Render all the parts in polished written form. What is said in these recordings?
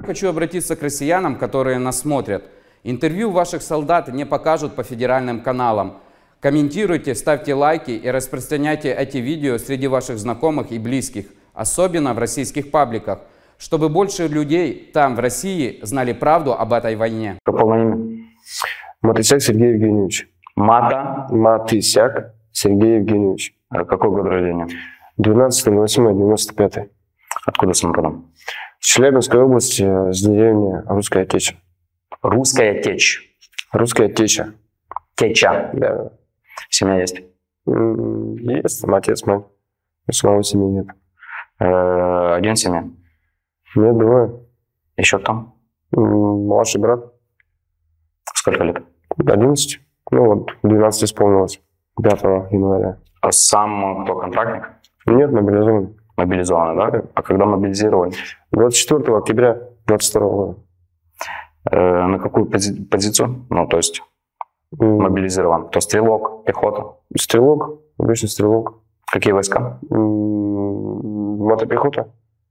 Хочу обратиться к россиянам, которые нас смотрят. Интервью ваших солдат не покажут по федеральным каналам. Комментируйте, ставьте лайки и распространяйте эти видео среди ваших знакомых и близких, особенно в российских пабликах, чтобы больше людей там, в России, знали правду об этой войне. По полному имя? Матысяк Сергей Евгеньевич. Матысяк Сергей Евгеньевич. Какой год рождения? 12.08.95. Откуда сам родом? С Челябинской области, с деревни Русская Теча. Русская Течь. Русская Теча. Теча. Да. Семья есть? Есть, там отец, мать. Самого семьи нет. Один семья? Нет, двое. Еще кто? Младший брат. Сколько лет? 11. Ну вот, 12 исполнилось. 5 января. А сам кто, контрактник? Нет, мобилизованный. Мобилизованный, да? А когда мобилизировали? 24 октября 22 года. На какую позицию? Ну, то есть мобилизирован. Кто, стрелок, пехота? Стрелок, обычный стрелок. Какие войска? Мотопехота.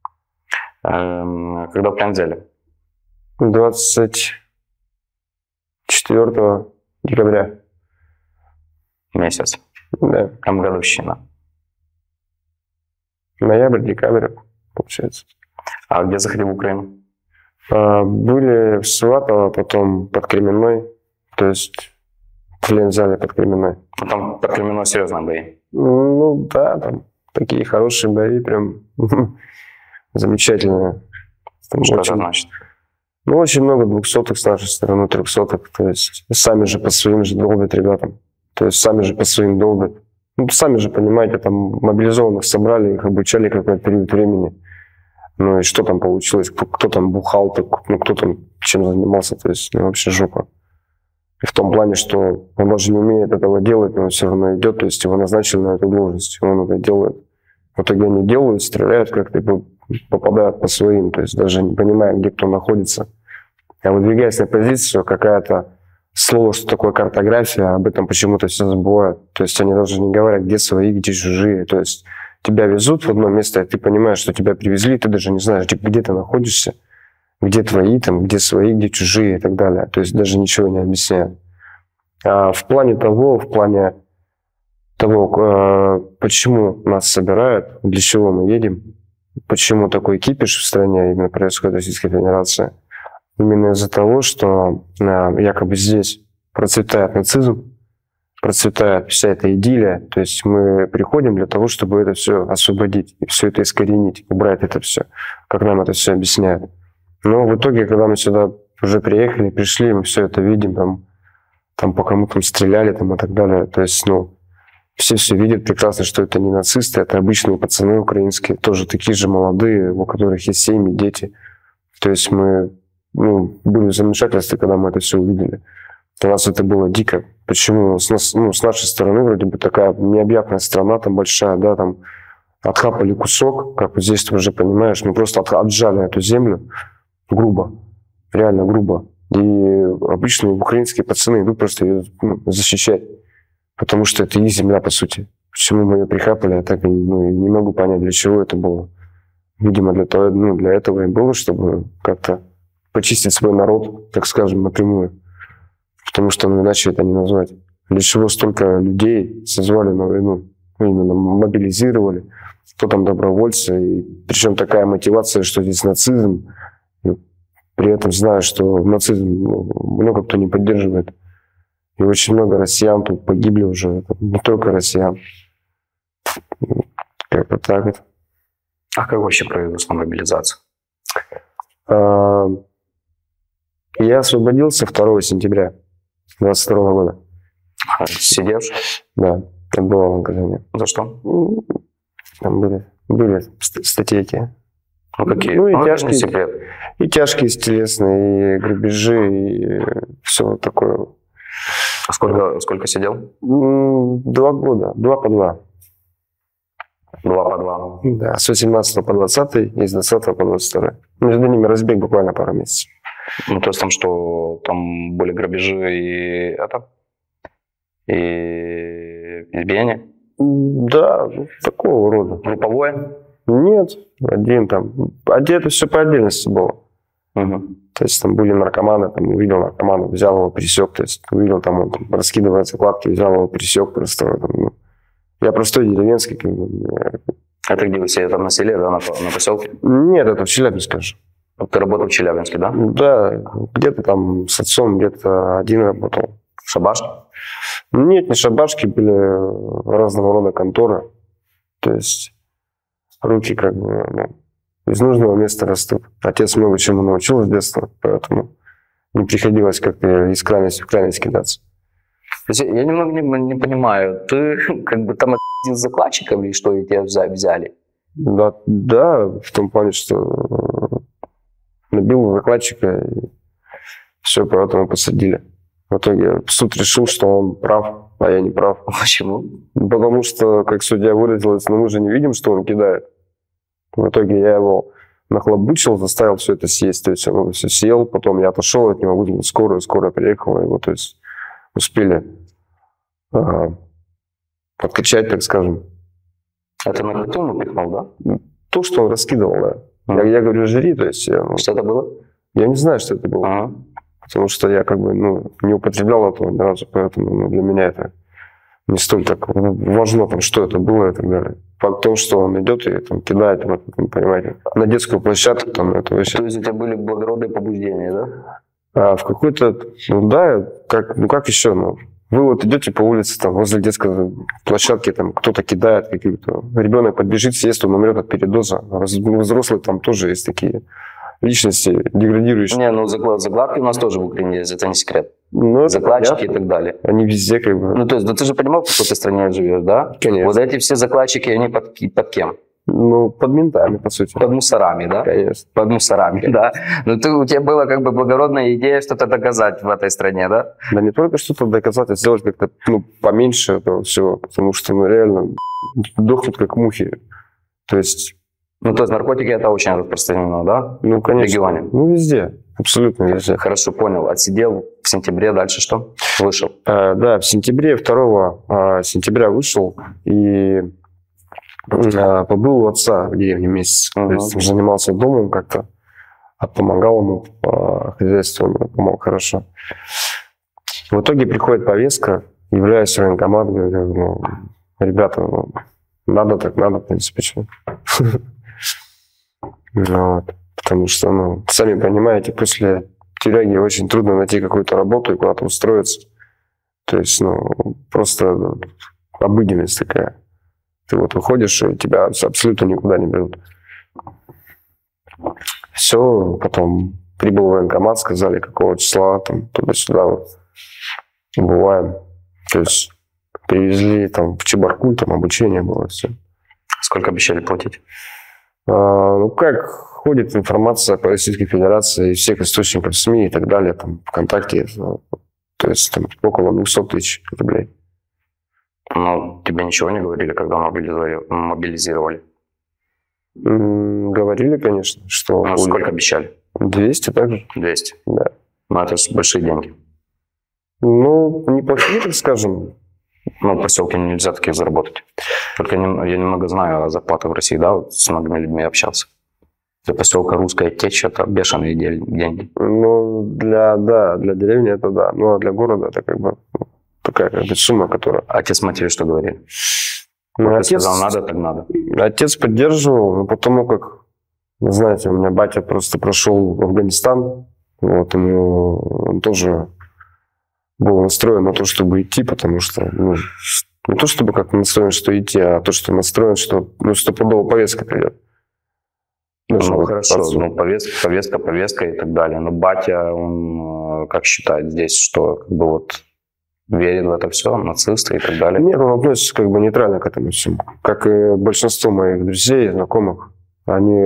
Когда в плен взяли? 24 декабря. Месяц. Да. Там годовщина. Ноябрь, декабрь, получается. А где заходил в Украину? Были в Сватово, потом под Кременной. То есть плен взяли под Кременной. Ну, там под Кременной серьезные бои. Ну да, там такие хорошие бои, прям замечательные. Там что очень, это значит? Ну, очень много 200-х с нашей стороны, 300-х. То есть сами же по своим же долбят ребятам. То есть сами же по своим долбят. Ну, сами же понимаете, там мобилизованных собрали, их обучали какой-то период времени. Ну и что там получилось? Кто там бухал, ну кто там чем занимался, то есть ну, вообще жопа. И в том плане, что он даже не умеет этого делать, но он все равно идет, то есть его назначили на эту должность, и он это делает. В итоге они делают, стреляют как-то и попадают по своим, то есть даже не понимая, где кто находится. А выдвигаясь на позицию, какая-то слово, что такое картография, об этом почему-то все забывают. То есть они даже не говорят, где свои, где чужие. То есть тебя везут в одно место, и ты понимаешь, что тебя привезли, и ты даже не знаешь, где ты находишься, где твои, там, где свои, где чужие и так далее. То есть даже ничего не объясняют. А в плане того, почему нас собирают, для чего мы едем, почему такой кипиш в стране именно происходит в Российской Федерации, именно из-за того, что якобы здесь процветает нацизм, процветает вся эта идиллия, то есть мы приходим для того, чтобы это все освободить, и все это искоренить, убрать это все, как нам это все объясняют. Но в итоге, когда мы сюда уже приехали, пришли, мы все это видим, там по кому там стреляли там, и так далее, то есть, ну, все видят прекрасно, что это не нацисты, это обычные пацаны украинские, тоже такие же молодые, у которых есть семьи, дети. То есть мы были в замешательстве, когда мы это все увидели. Для нас это было дико. Почему? С нашей стороны вроде бы такая необъятная страна, там большая, да, там отхапали кусок, как вот здесь ты уже понимаешь, мы просто отжали эту землю грубо, реально грубо. И обычные украинские пацаны идут просто ее защищать, потому что это их земля, по сути. Почему мы ее прихапали, я так не могу понять, для чего это было. Видимо, для этого и было, чтобы как-то почистить свой народ, так скажем, напрямую. Потому что иначе это не назвать. Для чего столько людей созвали на войну, именно мобилизировали, кто там добровольцы. И причем такая мотивация, что здесь нацизм. И при этом знаю, что нацизм много кто не поддерживает. И очень много россиян тут погибли уже. Это не только россиян. Как-то так вот. А как вообще произошла мобилизация? Я освободился 2 сентября 22 года. Сидевший? Да, отбывал наказание. За что? Там были статейки. Ну, какие? Ну, и тяжкие, секрет. И тяжкие, телесные, и грабежи, и все такое. А сколько сидел? 2 года, 2 по 2. 2 по 2. Да, с 18 по 20 и с 20 по 22. Между ними разбег буквально пару месяцев. Ну, то есть там что, там были грабежи и избиение? Да, такого рода. Групповое? Нет, один там. Это все по отдельности было. То есть там были наркоманы, там увидел наркомана, взял его, пресек, то есть увидел там, он там, раскидывает закладки, взял его, пресек просто. Там, ну. Я простой деревенский. Как бы. А ты где, вы все там на селе, да, на поселке? Нет, это в Челябинске же. Ты работал в Челябинске, да? Да, где-то там с отцом, где-то один работал. Шабашки? Нет, не шабашки, были разного рода конторы. То есть руки как бы из нужного места растут. Отец много чему научил с детства, поэтому не приходилось как-то из крайности в крайность кидаться. То есть я немного не понимаю, ты как бы там отпиздил закладчиков или что, и тебя взяли? Да, в том плане, что набил закладчика и все, поэтому посадили. В итоге суд решил, что он прав, а я не прав. Почему? Потому что, как судья выразилась, мы же не видим, что он кидает. В итоге я его нахлобучил, заставил все это съесть. То есть он все съел, потом я отошел от него, вызвал скорую, скорая приехала, его, то есть успели подкачать, так скажем. Это на коту ему пихнул, да? То, что он раскидывал, да. Я говорю, жри, то есть... Что это было? Я не знаю, что это было. Потому что я как бы не употреблял этого ни разу, поэтому для меня это не столь так важно, там, что это было и так далее. Факт в том, что он идет и там, кидает, понимаете, на детскую площадку. Там, это вообще... То есть у тебя были благородные побуждения, да? А в какой-то, да, как еще, вы вот идете по улице, там, возле детской площадки, там, кто-то кидает какие-то, ребенок подбежит, съест, он умрет от передоза. Взрослые там тоже есть такие личности деградирующие. Не, закладки у нас тоже в Украине есть, это не секрет. Закладчики и так далее. Они везде как бы... То есть, ты же понимал, в какой ты стране живешь, да? Конечно. Вот эти все закладчики, они под кем? Под ментами, по сути. Под мусорами, да? Конечно. Под мусорами, да. У тебя была как бы благородная идея что-то доказать в этой стране, да? Да не только что-то доказать, а сделать как-то поменьше этого всего, потому что реально дохнут как мухи. То есть... то есть наркотики это очень распространено, да? Конечно. В регионе? Везде. Абсолютно везде. Хорошо, понял. Отсидел в сентябре, дальше что? Вышел? Да, в сентябре, 2 сентября вышел и побыл у отца в деревне месяц. То есть занимался домом как-то, помогал ему по хозяйству, он помог хорошо. В итоге приходит повестка, являюсь в военкомат, говорю, ребята, надо так надо, в принципе, что. Потому что, сами понимаете, после тюряги очень трудно найти какую-то работу и куда-то устроиться. То есть, просто обыденность такая. Ты вот выходишь, и тебя абсолютно никуда не берут. Все, потом прибыл в военкомат, сказали, какого числа, там, туда-сюда, бываем. То есть, привезли там в Чебаркуль, там обучение было, все. Сколько обещали платить? Как ходит информация по Российской Федерации из всех источников СМИ и так далее, там, ВКонтакте, то есть там около 200 тысяч рублей. Тебе ничего не говорили, когда мобилизировали? Говорили, конечно, что... Сколько обещали? 200 также. 200? Да. Это же большие деньги. Неплохие, так скажем. В поселке нельзя таких заработать. Только я немного знаю о зарплатах в России, да, с многими людьми общался. Для поселка Русская Течь это бешеные деньги. Для деревни это да. А для города это как бы такая сумма, которая... Отец с матерью что говорили? Отец сказал, надо, так надо. Отец поддерживал, но потому как, знаете, у меня батя просто прошел в Афганистан, он тоже был настроен на то, чтобы идти, потому что, не то чтобы как настроен, что идти, а то, что настроен, что стопудово повестка придет. Хорошо, повестка и так далее. Но батя, он как считает здесь, что как бы верит в это все, нацисты и так далее? Нет, он относится как бы нейтрально к этому всему. Как и большинство моих друзей, знакомых, они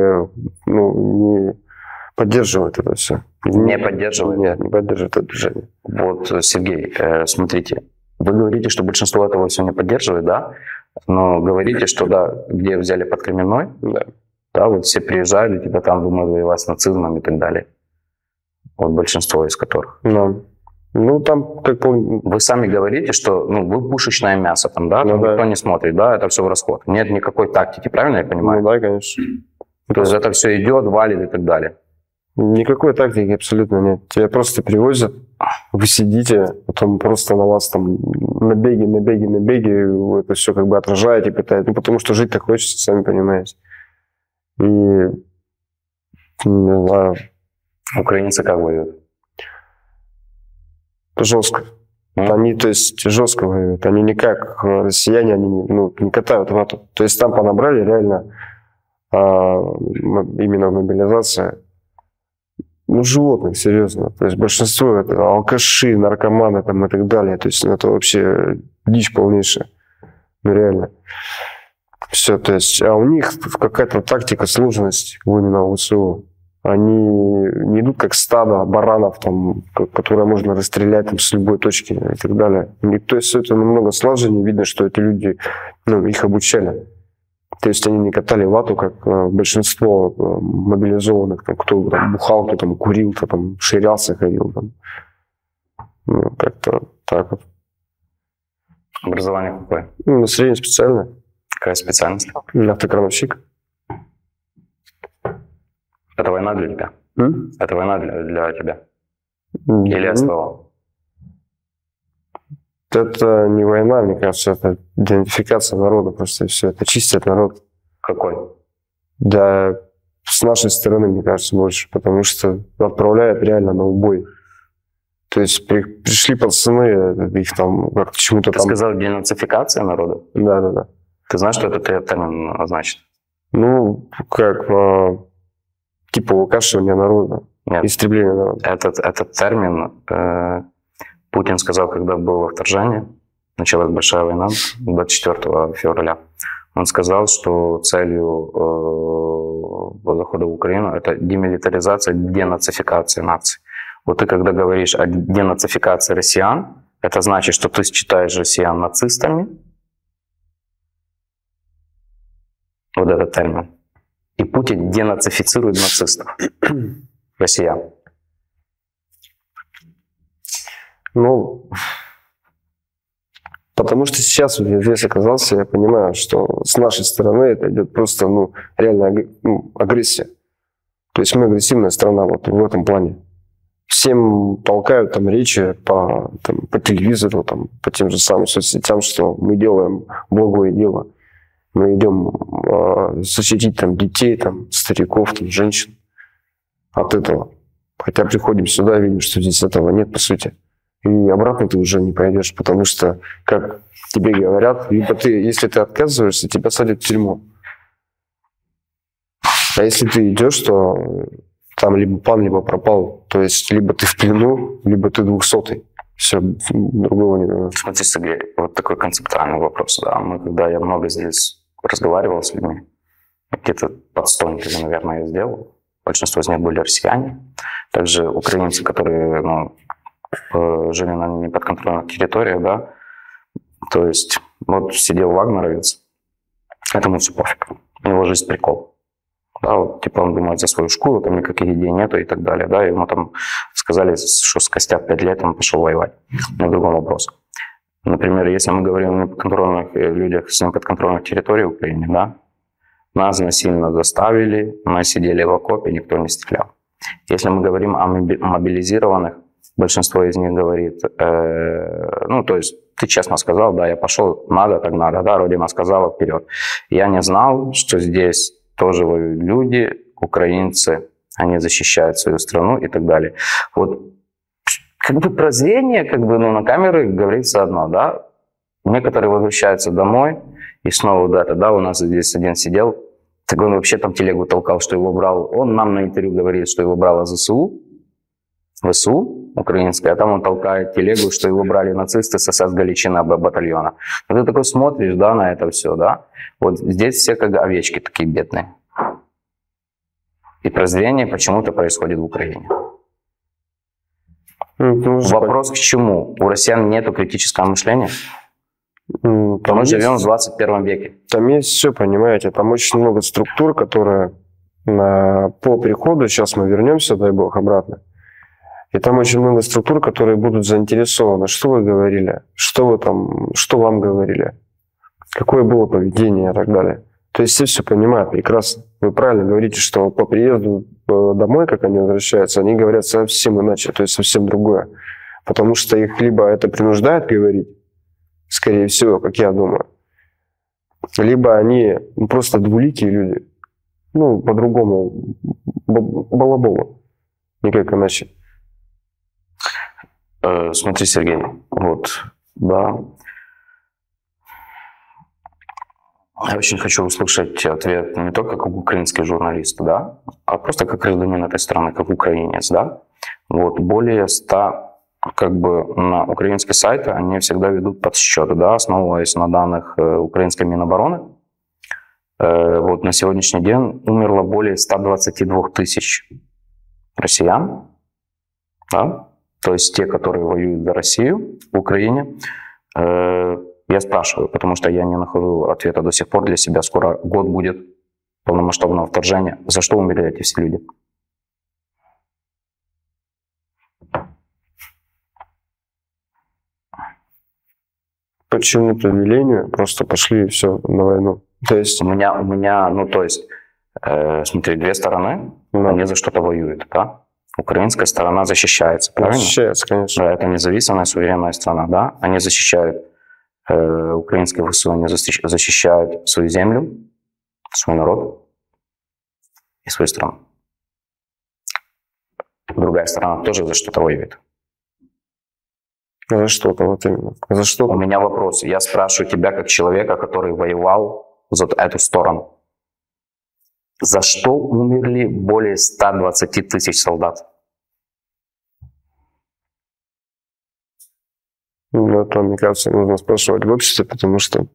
не поддерживают это все. Не поддерживают? Нет, не поддерживают это движение. Сергей, смотрите, вы говорите, что большинство этого все не поддерживает, да? Но говорите, что да, где взяли под Кременной, да, все приезжали, там думают воевать с нацизмом и так далее. Большинство из которых. Там как бы... Вы сами говорите, что вы пушечное мясо, там, да? Никто не смотрит, да, это все в расход. Нет никакой тактики, правильно я понимаю? Да, конечно. То есть это все идет, валит и так далее. Никакой тактики абсолютно нет. Тебя просто привозят, вы сидите, потом просто на вас там набеги, вы это все как бы отражаете, пытаетесь. Ну, потому что жить-то хочется, сами понимаете. И, не знаю. Украинцы как воюют? Жестко. Они, то есть, жестко воюют. Они не как россияне, они не катают вату. То есть там понабрали реально именно в мобилизации животных, серьезно. То есть большинство это алкаши, наркоманы там и так далее. То есть это вообще дичь полнейшая. Ну реально. Все, то есть, а у них какая-то тактика, сложность именно у ВСУ. Они не идут как стадо баранов, там, которые можно расстрелять там, с любой точки и так далее. И, то есть это намного слаженнее. Видно, что эти люди, их обучали. То есть они не катали вату, как большинство мобилизованных, там, кто там, бухал, кто там курил, кто там ширялся, ходил. Там. Как-то так вот. Образование какое? Среднее специальное. Какая специальность? Автокрановщик. Это война для тебя? Это война для тебя? Или СВО? Это не война, мне кажется, это идентификация народа, просто все, это чистят народ. Какой? Да, с нашей стороны, мне кажется, больше, потому что отправляют реально на убой. То есть пришли пацаны, их там как чему-то там... Ты сказал денацификация народа? Да. Ты знаешь, что это термин значит? Как типа выкашивание народа, Нет. истребление народа. Этот термин Путин сказал, когда было вторжение, началась большая война 24 февраля. Он сказал, что целью захода в Украину это демилитаризация, денацификация наций. Вот ты когда говоришь о денацификации россиян, это значит, что ты считаешь россиян нацистами. Вот этот термин. И Путин денацифицирует нацистов, россиян. Потому что сейчас я здесь оказался, я понимаю, что с нашей стороны это идет просто, реально агрессия. То есть мы агрессивная страна вот в этом плане. Всем толкают там речи по телевизору, там, по тем же самым соцсетям, что мы делаем благое дело. Мы идем защитить там детей, там, стариков, там, женщин от этого. Хотя приходим сюда и видим, что здесь этого нет, по сути. И обратно ты уже не пойдешь, потому что, как тебе говорят, либо если ты отказываешься, тебя садят в тюрьму. А если ты идешь, то там либо пан, либо пропал. То есть либо ты в плену, либо ты 200-й. Все, другого не надо. Смотри, Сергей, вот такой концептуальный вопрос. Да. Я много здесь разговаривал с людьми, где-то под 100 интервью, наверное, я сделал. Большинство из них были россияне. Также украинцы, которые жили на неподконтрольных территориях, да. То есть, вот сидел вагнеровец, этому все пофиг. У него жизнь прикол. Да, вот, типа он думает за свою шкуру, там никаких идей нету и так далее. Да, ему там сказали, что скостят 5 лет, он пошел воевать. Но другой вопрос. Например, если мы говорим о неподконтрольных людях с неподконтрольных территорий Украины, да, нас насильно заставили, мы сидели в окопе, никто не стрелял. Если мы говорим о мобилизированных, большинство из них говорит, то есть ты честно сказал, да, я пошел, надо, так надо, да, Родина сказала, вперед. Я не знал, что здесь тоже воюют люди, украинцы, они защищают свою страну и так далее. Вот как бы прозрение, на камеры говорится одно, да. Некоторые возвращаются домой, и снова да, у нас здесь один сидел, так он вообще там телегу толкал, что его брал, он нам на интервью говорит, что его брало ЗСУ, ВСУ украинская, а там он толкает телегу, что его брали нацисты с СС Галичина батальона. Но ты такой смотришь, да, на это все, да. Вот здесь все как овечки такие бедные. И прозрение почему-то происходит в Украине. Вопрос к чему? У россиян нету критического мышления? Мы живем в 21 веке. Там есть все, понимаете, там очень много структур, которые по приходу, сейчас мы вернемся, дай бог, обратно. И там очень много структур, которые будут заинтересованы. Что вы говорили? Что вам говорили? Какое было поведение и так далее. То есть все понимают прекрасно. Вы правильно говорите, что по приезду домой, как они возвращаются, они говорят совсем иначе, то есть совсем другое. Потому что их либо это принуждает говорить, скорее всего, как я думаю, либо они просто двуликие люди. Ну, по-другому, балаболы. Никак иначе. Смотри, Сергей, вот, да. Я очень хочу услышать ответ не только как украинский журналист, да, а просто как гражданин этой страны, как украинец, да. Вот, более 100, как бы, на украинские сайты, они всегда ведут подсчеты, да, основываясь на данных украинской Минобороны. Вот на сегодняшний день умерло более 122 тысяч россиян, да, то есть те, которые воюют за Россию в Украине. Я спрашиваю, потому что я не нахожу ответа до сих пор для себя. Скоро год будет полномасштабного вторжения. За что умерли эти все люди? По чьему-то велению просто пошли и все на войну. То есть У меня, ну то есть, смотри, две стороны, они за что-то воюют, да? Украинская сторона защищается, правильно? защищается, конечно. Да, это независимая, суверенная страна, да? Они защищают, украинские ВСУ, они защищают свою землю, свой народ и свою страну. Другая сторона тоже за что-то воюет. За что-то, вот именно. За что-то. У меня вопрос. Я спрашиваю тебя как человека, который воевал за эту сторону. За что умерли более 120 тысяч солдат? Ну, это, мне кажется, нужно спрашивать в обществе, потому что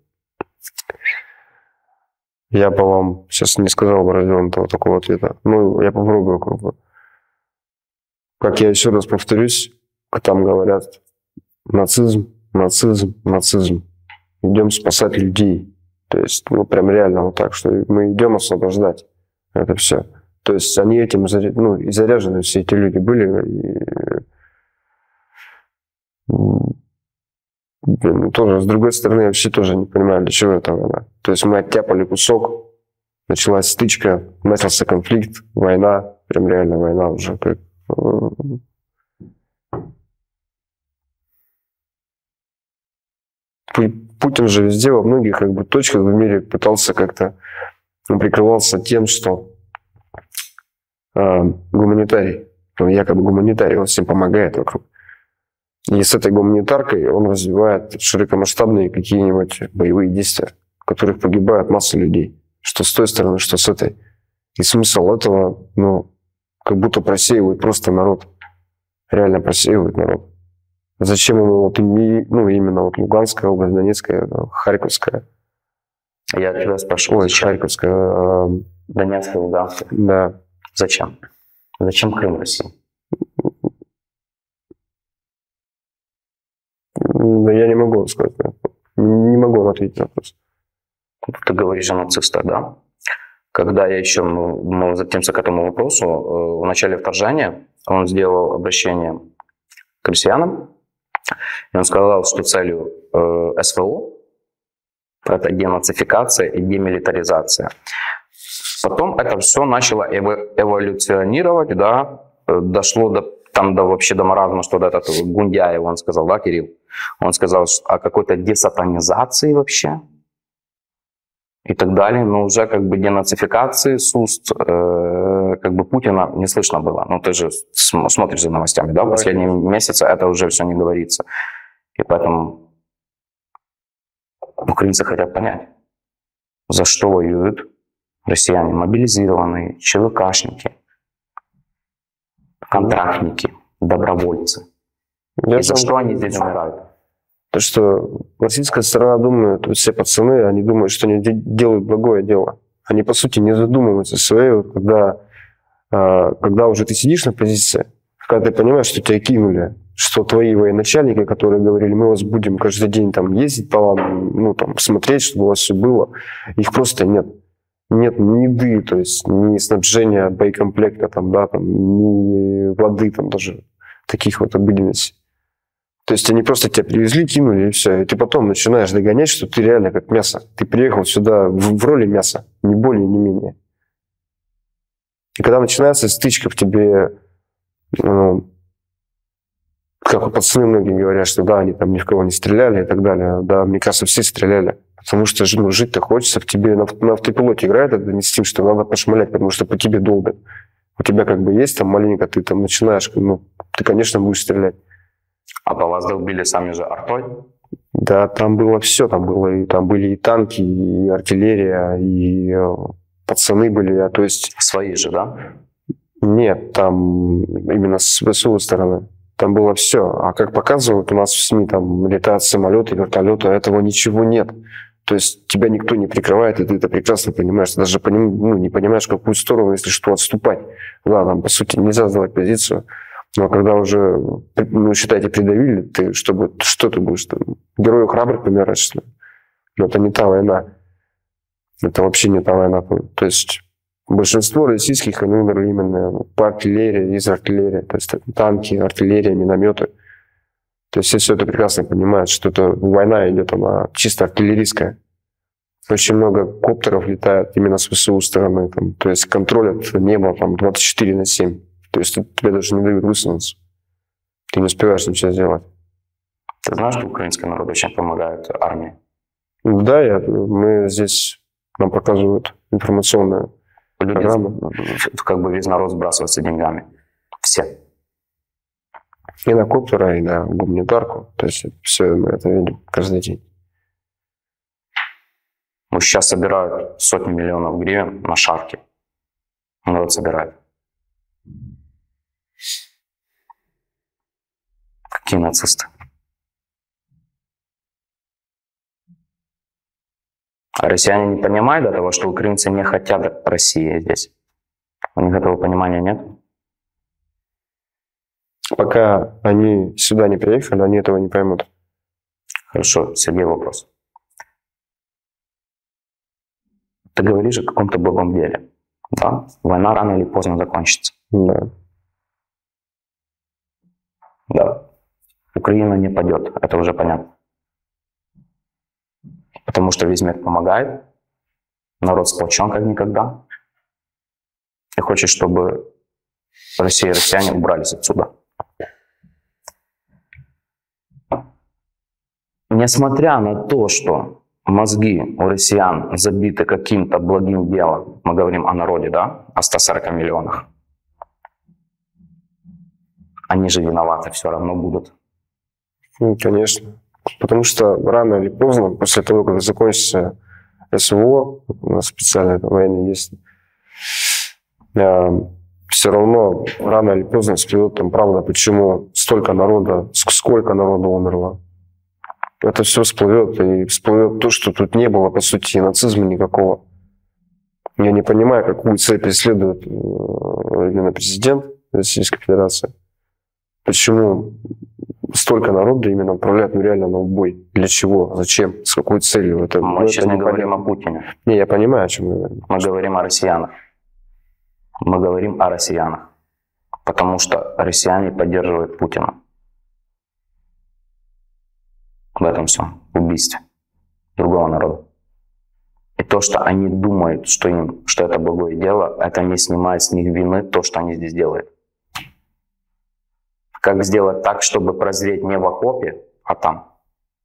я бы вам сейчас не сказал бы развернутого такого ответа. Ну, я попробую как бы. Как я еще раз повторюсь, там говорят нацизм, нацизм, нацизм. Идем спасать людей. То есть, ну, прям реально вот так, что мы идем освобождать это все. То есть они этим и заряжены все эти люди были. И, тоже, с другой стороны, я вообще тоже не понимаю, для чего эта война. То есть мы оттяпали кусок, началась стычка, начался конфликт, война, прям реально война уже. Путин же везде, во многих как бы точках в мире пытался как-то, он прикрывался тем, что гуманитарий, он якобы гуманитарий, он всем помогает вокруг. И с этой гуманитаркой он развивает широкомасштабные какие-нибудь боевые действия, в которых погибают масса людей. Что с той стороны, что с этой. И смысл этого, ну, как будто просеивает просто народ. Реально просеивает народ. Зачем ему вот, ну, именно вот Луганская область, Донецкая, Харьковская? Я тебя спрашиваю. Ой, Харьковская. Донецкая, Луганская. Да. Зачем? Зачем Крым России? Да я не могу сказать. Не могу ответить на вопрос. Ты говоришь о нацистах, да? Когда я еще, мы возвратимся к этому вопросу, в начале вторжения он сделал обращение к россиянам, и он сказал, что целью СВО это денацификация и демилитаризация. Потом это все начало эволюционировать, да, дошло вообще до маразма, что этот Гундяев, он сказал, да, Кирилл? Он сказал о какой-то десатанизации вообще и так далее, но уже как бы денацификации с уст как бы Путина не слышно было. Ну, ты же смотришь за новостями, да, в последние месяцы это уже все не говорится. И поэтому украинцы хотят понять, за что воюют россияне, мобилизированные, ЧВКшники, контрактники, добровольцы. И за что они здесь умирают? То, что российская сторона думает, вот все пацаны, они думают, что они делают благое дело. Они, по сути, не задумываются своей, когда уже ты сидишь на позиции, когда ты понимаешь, что тебя кинули, что твои военачальники, которые говорили, мы вас будем каждый день там ездить по вам, ну, там, смотреть, чтобы у вас все было, их просто нет. Нет ни еды, то есть ни снабжения боекомплекта, там, да, там, ни воды, там, даже таких вот обыденностей. То есть они просто тебя привезли, кинули, и все. И ты потом начинаешь догонять, что ты реально как мясо. Ты приехал сюда в роли мяса. не более, не менее. И когда начинается стычка в тебе, ну, как вот пацаны многие говорят, что да, они там ни в кого не стреляли и так далее. Да, мне кажется, все стреляли. Потому что ну, жить-то хочется, в тебе на автопилоте играет это не с тем, что надо пошмалять, потому что по тебе долбят. У тебя как бы есть там маленько, ты там начинаешь, ну, ты, конечно, будешь стрелять. А по вас долбили сами же артой? Да, там было все, там были и танки, и артиллерия, и пацаны были, то есть... Свои же, да? Нет, там именно с ВСУ стороны. Там было все. А как показывают у нас в СМИ, там летают самолеты, вертолеты, этого ничего нет. То есть тебя никто не прикрывает, и ты это прекрасно понимаешь. Ты даже не понимаешь, в какую сторону, если что, отступать. Да, там, по сути, нельзя сдавать позицию. Но когда уже, ну, считайте, придавили, ты, что ты будешь? Там, герою храбрых помираешь, что ли? Но это не та война. Это вообще не та война. То есть большинство российских, они умерли именно по артиллерии, из артиллерии. То есть танки, артиллерия, минометы. То есть все это прекрасно понимают, что это война идет, она чисто артиллерийская. Очень много коптеров летает именно с ВСУ стороны. Там, то есть контролят небо там, 24/7. То есть тебе даже не дают высунуться. Ты не успеваешь ничего сделать. Ты знаешь, что украинский народ очень помогает армии? Да, мы здесь, нам показывают информационную программу. Как бы весь народ сбрасывается деньгами. Все. И на коптера, и на гуманитарку. То есть все мы это видим каждый день. Ну, сейчас собирают сотни миллионов гривен на шарки. Народ собирает. Какие нацисты? А россияне не понимают до того, что украинцы не хотят России здесь? У них этого понимания нет? Пока они сюда не приехали, они этого не поймут. Хорошо, Сергей, вопрос. Ты говоришь о каком-то благом деле. Да? Война рано или поздно закончится. Да. Да. Украина не падет, это уже понятно. Потому что весь мир помогает, народ сплочен как никогда. И хочет, чтобы Россия и россияне убрались отсюда. Несмотря на то, что мозги у россиян забиты каким-то благим делом, мы говорим о народе, да, о 140 миллионах, они же виноваты все равно будут. Ну, конечно. Потому что рано или поздно, после того, как закончится СВО, у нас специальная военная есть, все равно рано или поздно всплывет там правда, почему столько народа, сколько народу умерло. Это все всплывет, и всплывет то, что тут не было, по сути, нацизма никакого. Я не понимаю, какую цель преследует именно президент Российской Федерации. Почему столько народа именно отправляют реально на убой? Для чего? Зачем? С какой целью? Мы сейчас не говорим о Путине. Не, я понимаю, о чем мы говорим. Мы говорим о россиянах. Мы говорим о россиянах. Потому что россияне поддерживают Путина. В этом всем убийстве другого народа. И то, что они думают, что это благое дело, это не снимает с них вины то, что они здесь делают. Как сделать так, чтобы прозреть не в окопе, а там?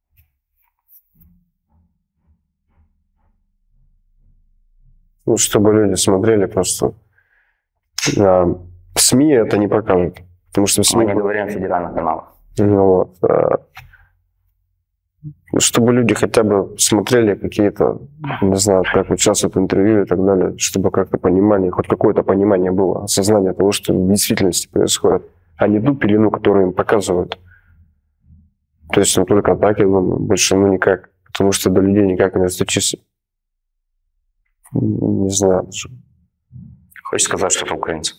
Ну, чтобы люди смотрели просто. В СМИ это не покажут. Потому что в СМИ... Мы не говорим о федеральных каналах. Ну, вот. Чтобы люди хотя бы смотрели какие-то, не знаю, как участвуют в интервью и так далее, чтобы как-то понимание, хоть какое-то понимание было, осознание того, что в действительности происходит, а не ту пелену, которую им показывают. То есть, ну, только так, я думаю, больше, ну, никак, потому что до людей никак не достучишься. Не знаю даже. Хочешь сказать, что это украинцы?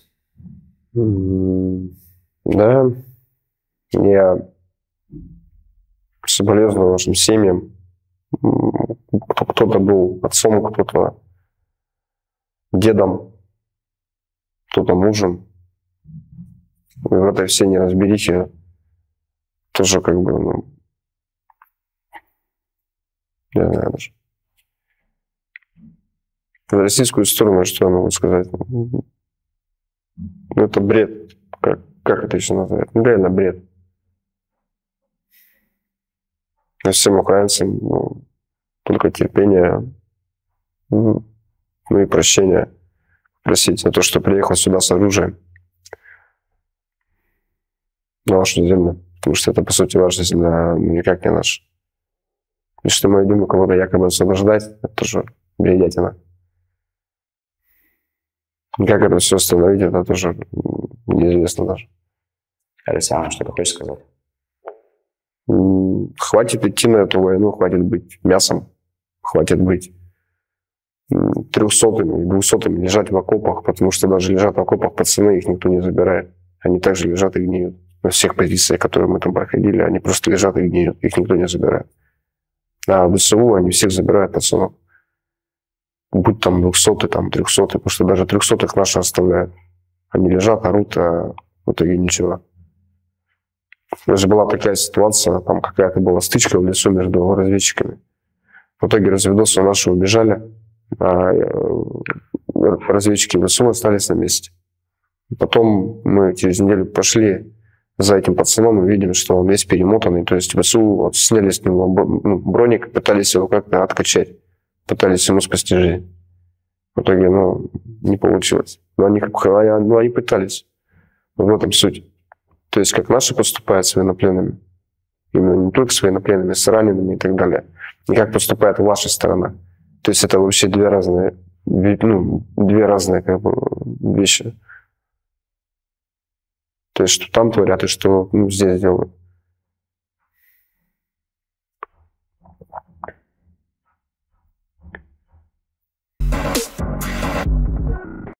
Да. Я соболезную вашим семьям. Кто-то был отцом, кто-то дедом, кто-то мужем. И в этой всей неразберихе тоже как бы, ну, я не знаю даже. В российскую сторону, что я могу сказать? Ну, это бред. Как это еще назвать? Ну, реально бред. А всем украинцам только терпение, ну и прощения просить за то, что приехал сюда с оружием на вашу землю. Потому что это, по сути, ваша земля, никак не наша. И что мы идем кого-то якобы освобождать, это тоже бредятина. Как это все остановить, это тоже неизвестно даже. Александр, что ты хочешь сказать? Хватит идти на эту войну, хватит быть мясом, хватит быть 300-ми, 200-ми, лежать в окопах, потому что даже лежат в окопах пацаны, их никто не забирает. Они также лежат и гниют. На всех позициях, которые мы там проходили, они просто лежат и гниют, их никто не забирает. А в ВСУ они всех забирают пацанов. Будь там 200-й, там 300-й, потому что даже 300-х наши оставляют. Они лежат, орут, а в итоге ничего. Даже была такая ситуация, там какая-то была стычка в лесу между разведчиками. В итоге разведосы наши убежали, а разведчики ВСУ остались на месте. И потом мы через неделю пошли за этим пацаном и видим, что он весь перемотанный. То есть ВСУ вот, сняли с него броник, пытались его как-то откачать, пытались ему спасти жизнь. В итоге, не получилось. Но они пытались. В этом суть. То есть, как наши поступают с военнопленными, именно не только с военнопленными, с ранеными и так далее, и как поступает ваша сторона. То есть, это вообще две разные как бы, вещи. То есть, что там творят и что здесь делают.